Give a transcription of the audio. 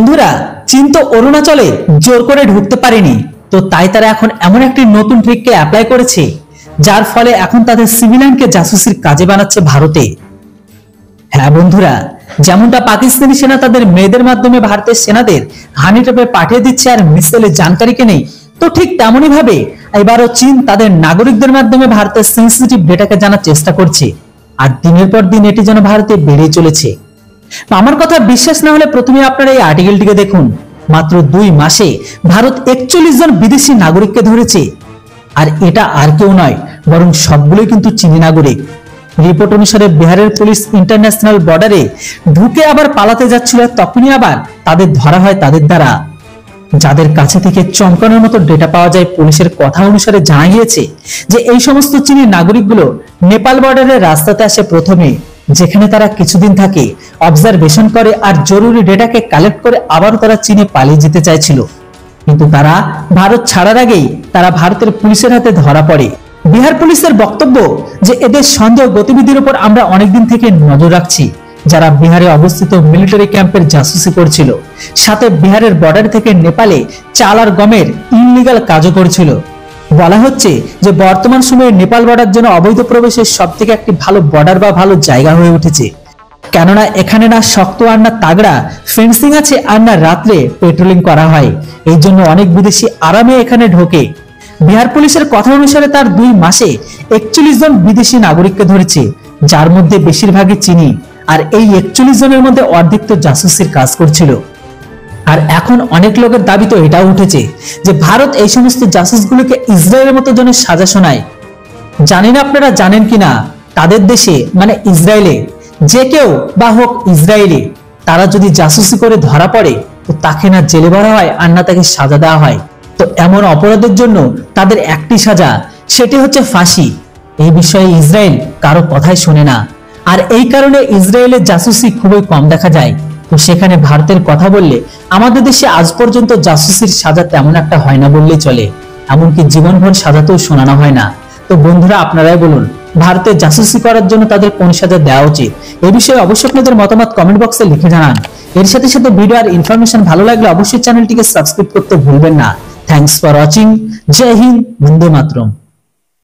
বন্ধুরা, চীন তো অরুণাচলে জোর করে ঢুকতে পারেনি, তো তাই তারা এখন এমন একটি নতুন ট্রিককে অ্যাপ্লাই করেছে, যার ফলে এখন তাদের সিভিলিয়ানকে জাসুসির কাজে বানাচ্ছে ভারতে। হ্যাঁ বন্ধুরা, যেমনটা পাকিস্তানি সেনা তাদের মেয়েদের মাধ্যমে ভারতের সেনাদের হানি ট্র্যাপে পাঠিয়ে দিচ্ছে আর মিসাইলের জানকারিকে নেই, তো ঠিক তেমনই ভাবে এবারও চীন তাদের নাগরিকদের মাধ্যমে ভারতের সেন্সিটিভ ডেটাকে জানার চেষ্টা করছে, আর দিনের পর দিন এটি যেন ভারতে বেড়ে চলেছে। আমার কথা বিশ্বাস না হলে প্রথমে আপনারা এই আর্টিকেলটিকে দেখুন। মাত্র 2 মাসে ভারত 41 জন বিদেশি নাগরিককে ধরেছে, আর এটা আর কেউ নয় বরং সবগুলোই কিন্তু চীনী নাগরিক। রিপোর্ট অনুসারে বিহারের পুলিশ ইন্টারন্যাশনাল বর্ডারে ঢুকে আবার পালাতে যাচ্ছিল, তখনই আবার তাদের ধরা হয় তাদের দ্বারা। যাদের কাছে থেকে চমকানোর মতো ডেটা পাওয়া যায়, পুলিশের কথা অনুসারে জানা গিয়েছে যে এই সমস্ত চীনী নাগরিকগুলো নেপাল বর্ডারের রাস্তাতে আসে প্রথমে, যেখানে তারা কিছুদিন থাকে, অবজারভেশন করে আর জরুরি ডেটাকে কালেক্ট করে আবারও তারা চীনে পালিয়ে যেতে চাইছিল, কিন্তু তারা ভারত ছাড়ার আগেই তারা ভারতের পুলিশের হাতে ধরা পড়ে। বিহার পুলিশের বক্তব্য যে এদের সন্দেহ গতিবিধির উপর আমরা অনেকদিন থেকে নজর রাখছি, যারা বিহারে অবস্থিত মিলিটারি ক্যাম্পের জাসুসি করছিল, সাথে বিহারের বর্ডার থেকে নেপালে চাল আর গমের ইনলিগাল কাজও করছিল। বলা হচ্ছে যে বর্তমান সময়ে নেপাল বর্ডার জন্য অবৈধ প্রবেশের সব থেকে একটি ভালো বর্ডার বা ভালো জায়গা হয়ে উঠেছে, কেননা এখানে না শক্ত আর না তাগড়া ফেন্সিং আছে, আর না রাত্রে পেট্রোলিং করা হয়। এই জন্য অনেক বিদেশি আরামে এখানে ঢোকে। বিহার পুলিশের কথা অনুসারে তার 2 মাসে 41 জন বিদেশি নাগরিককে ধরেছে, যার মধ্যে বেশিরভাগই চীনী, আর এই 41 জনের মধ্যে অর্ধেক তো জাসুসির কাজ করছিল। আর এখন অনেক লোকের দাবি তো এটাও উঠেছে যে ভারত এই সমস্ত জাসুসগুলোকে ইসরায়েলের মতো জনের সাজা শোনায়। জানি না আপনারা জানেন কিনা, তাদের দেশে মানে ইসরায়েলে যে কেউ বা হোক ইসরায়েলি, তারা যদি জাসুসি করে ধরা পড়ে তো তাকে না জেলে ভরা হয় আর না তাকে সাজা দেওয়া হয়। তো এমন অপরাধের জন্য তাদের একটি সাজা, সেটি হচ্ছে ফাঁসি। এই বিষয়ে ইসরায়েল কারো কথাই শোনে না, আর এই কারণে ইসরায়েলের জাসুসি খুবই কম দেখা যায়। তো সেখানে ভারতের কথা বললে আমাদের দেশে আজ পর্যন্ত জাসুসির সাজা তেমন একটা হয় না বললেই চলে, এমনকি জীবনভর সাজাতেও শোনানো হয় না। তো বন্ধুরা, আপনারাই বলুন, ভারতে জাসুসি করার জন্য তাদের কোন সাজা দেওয়া উচিত? এই বিষয়ে অবশ্যই আপনাদের মতামত কমেন্ট বক্সে লিখে জানান। এর সাথে সাথে ভিডিও আর ইনফরমেশন ভালো লাগলে অবশ্যই চ্যানেলটিকে সাবস্ক্রাইব করতে ভুলবেন না। Thanks for watching. জয় হিন্দ, বন্দে মাতরম।